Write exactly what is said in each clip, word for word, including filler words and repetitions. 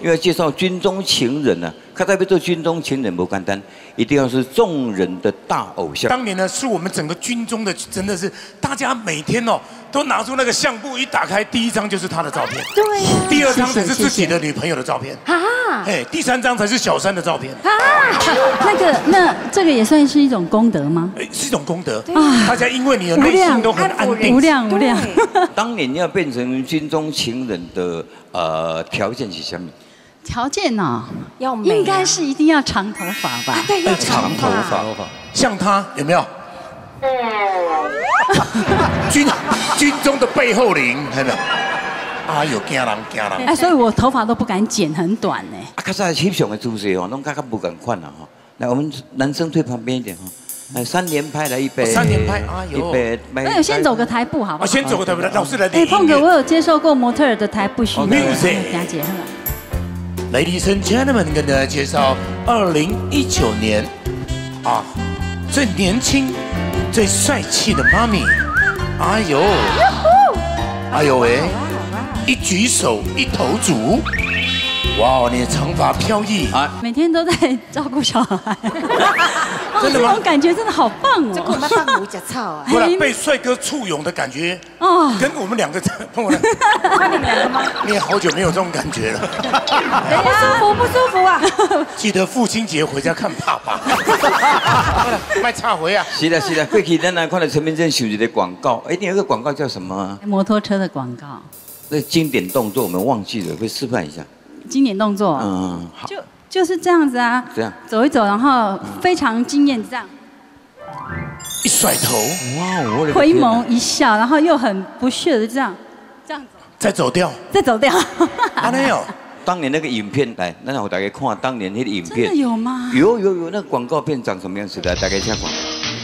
因为介绍军中情人呢、啊，看代表做军中情人不简单，一定要是众人的大偶像。 当年呢，是我们整个军中的，真的是大家每天哦都拿出那个相簿，一打开第一张就是他的照片， 对呀、啊。 第二张才是自己的女朋友的照片啊，哎，第三张才是小三的照片啊。 那个，那这个也算是一种功德吗？ 哎，是一种功德啊！大家因为你的内心都很安定， 无量无量。 当年要变成军中情人的呃条件是什么？ 条件哦， 要美、啊， 应该是一定要长头发吧？ 啊、对，要长头发。 像他有没有？军军中的背后灵，看到？哎呦，惊人惊人！ 哎，所以我头发都不敢剪很短呢。 啊，较早翕相的姿势哦，拢较较不敢看了哈。来，我们男生退旁边一点哈。来，三连拍来一杯。 三连拍，哎呦！ 一杯。 那有先走个台步好不好？ 先走个台步，老师来点。 哎，碰哥，我有接受过模特儿的台步训练。佳姐。 Ladies and gentlemen， 跟大家介绍二零一九年啊最年轻、最帅气的妈咪。哎呦！哎呦喂！一举手一投足。哇，你的长发飘逸啊！ 每天都在照顾小孩， 真的吗？ 这种感觉真的好棒哦！ 这跟我们放牛吃草啊！ 不然被帅哥簇拥的感觉哦，跟我们两个，跟我们， 看你们两个吗？ 你也好久没有这种感觉了， 不舒服不舒服啊！ 记得父亲节回家看爸爸。卖差回啊！ 是的，是的，过去咱来看到陈明真手机的广告，一定有一个广告叫什么？ 摩托车的广告。 那经典动作我们忘记了，可以示范一下。 经典动作，嗯，好，就就是这样子啊， 这样走一走，然后非常惊艳，这样， 一甩头， 哇，我的回眸一笑，然后又很不屑的这样，这样子， 再走掉， 再走掉， 啊没有， 当年那个影片，来，那我大家看当年那个影片， 真的有吗？ 有有有，那个广告片长什么样子的？大概下广。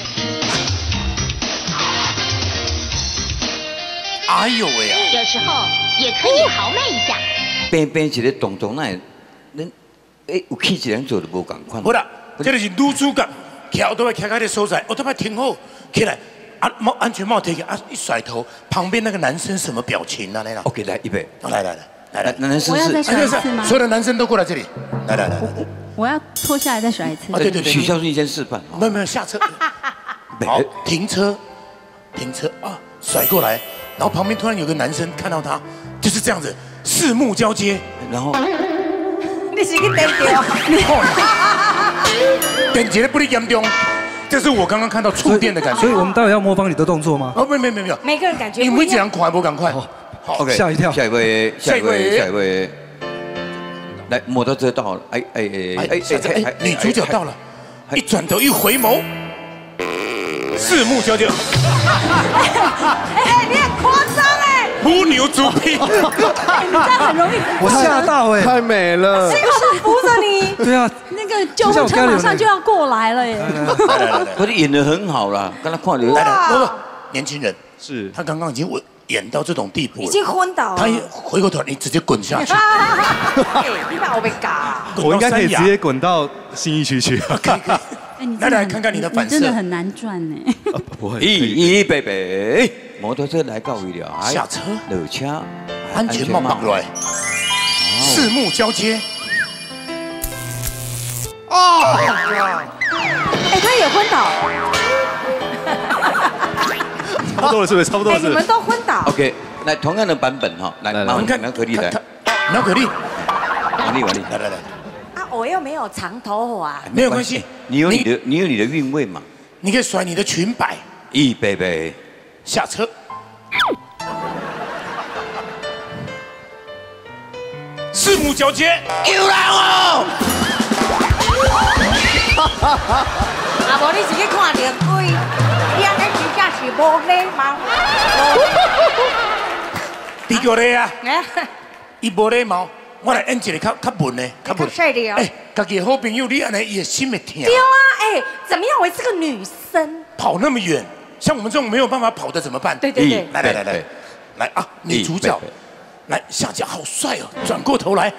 哎呦喂呀！ 有时候也可以豪迈一下。 边边一个动作，那恁诶有气质人做都无共款。 不啦，这就是女主角徛都要徛在这所在，我都要停好起来，啊帽安全帽提起，啊一甩头，旁边那个男生什么表情啊？来啦 ，OK， 来预备， 来来来来来， 男生我要再甩一次吗？ 所有的男生都过来这里，来来来来， 我要脱下来再甩一次。 啊对对对， 许孝顺先示范。 没有没有，下车，好，停车，停车啊，甩过来，然后旁边突然有个男生看到他，就是这样子。四目交接， 然后你是个点掉， 点击的不离严重，这是我刚刚看到触电的感觉。 所以我们待会要模仿你的动作吗？ 哦，没没没没有， 每个人感觉你们几人快不赶快？ 好 ，OK， 吓一跳， 下一位，下一位，下一位，来，摩托车到了，哎哎哎哎哎，女主角到了，一转头一回眸，四目交接。 哎，你很夸张哎！ 母牛足皮， 你这样很容易， 我吓到哎， 太美了， 幸好扶着你。 对啊， 那个救护车马上就要过来了耶。 来来来， 可是演得很好啦，刚才看到。 来来，不不，年轻人是他刚刚已经我演到这种地步， 已经昏倒了。 他一回过头，你直接滚下去。 你把我被嘎。 我应该可以直接滚到信义区去。 可以可以。来来看看你的反射， 真的很难转呢。 不会， 咦咦，贝贝，摩托车来到位了， 下车， 落车， 安全帽绑来，四目交接。 哦，哎，他也昏倒。 差不多了，是不是？差不多了， 你们都昏倒。 OK， 来同样的版本哈，来， 我们看苗可丽来， 苗可丽， 王丽王丽， 来来来。 我又没有长头发， 没有关系， 你有你的，你有你的韵味嘛？ 你可以甩你的裙摆。 咦，贝贝， 下车。四目交接，有人哦！ 啊，无你自己看着鬼，你安尼真正是无礼貌。 你叫你啊？伊无礼貌。我来演一个较较文的， 较文。哎， 家己好朋友，你安尼伊的心会疼。 对啊，哎，怎么样？我是个女生， 跑那么远，像我们这种没有办法跑的怎么办？ 对对对， 来来来来，来啊！女主角，来下脚好帅哦，转过头来，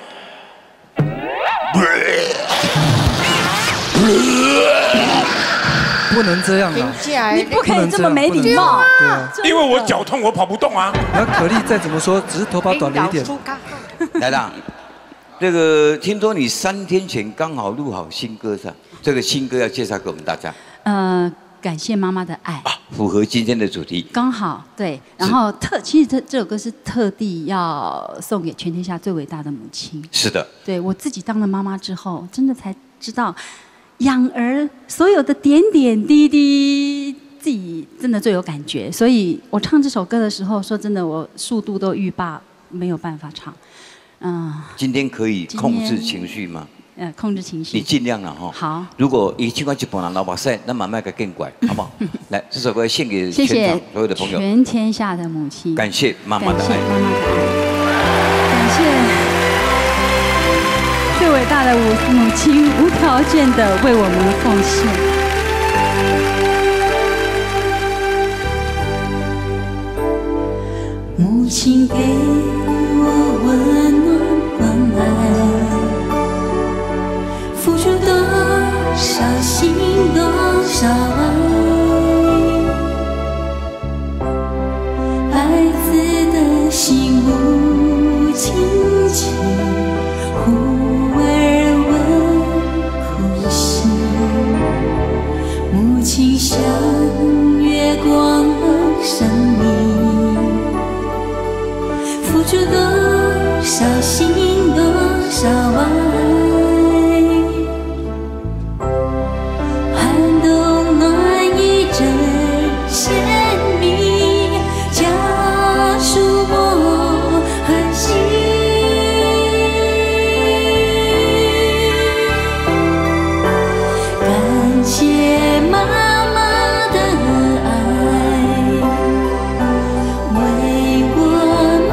不能这样啊！ 你不可以这么没礼貌。 对啊， 因为我脚痛，我跑不动啊。 然后可丽再怎么说，只是头发短了一点。 来啦， 这个听说你三天前刚好录好新歌是吧？这个新歌要介绍给我们大家。 呃，感谢妈妈的爱。 啊，符合今天的主题。 刚好对，然后特其实这这首歌是特地要送给全天下最伟大的母亲。 是的。 对我自己当了妈妈之后，真的才知道，养儿所有的点点滴滴。自己真的最有感觉，所以我唱这首歌的时候，说真的，我速度都欲罢，没有办法唱。嗯、呃， 今天可以控制情绪吗？ 呃，控制情绪。 你尽量了哈。 好。 如果一尽管一帮人老把赛，那慢慢个更拐，好不好？来，这首歌献给全场所有的朋友。 全天下的母亲。 感谢妈妈的爱。 感谢妈妈的爱。感谢最伟大的母母亲，无条件的为我们奉献。 母亲给我温暖关爱，付出多少心多少爱，孩子的心无亲情，忽而问苦心，母亲像月光生命。付出多少心，多少爱，寒冬暖意真鲜明，家书我很心。感谢妈妈的爱，为我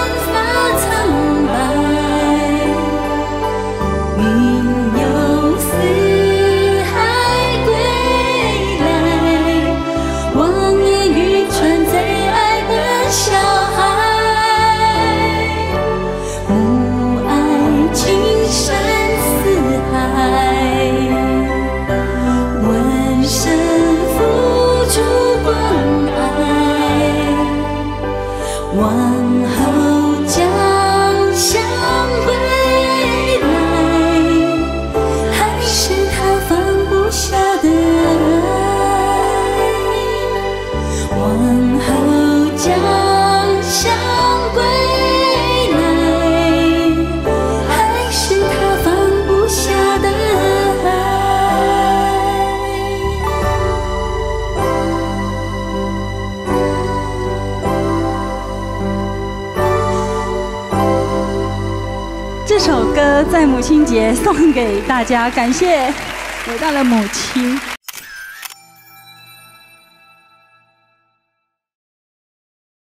往后将相归来，还是他放不下的爱。往后将相归来，还是他放不下的爱。 这首歌在母亲节送给大家，感谢伟大的母亲。